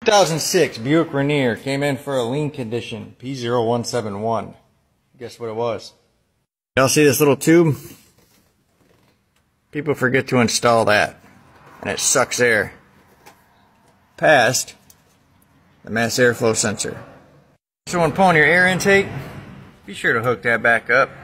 2006 Buick Rainier came in for a lean condition, P0171. Guess what it was? Y'all see this little tube? People forget to install that, and it sucks air past the mass airflow sensor. So when pulling your air intake, be sure to hook that back up.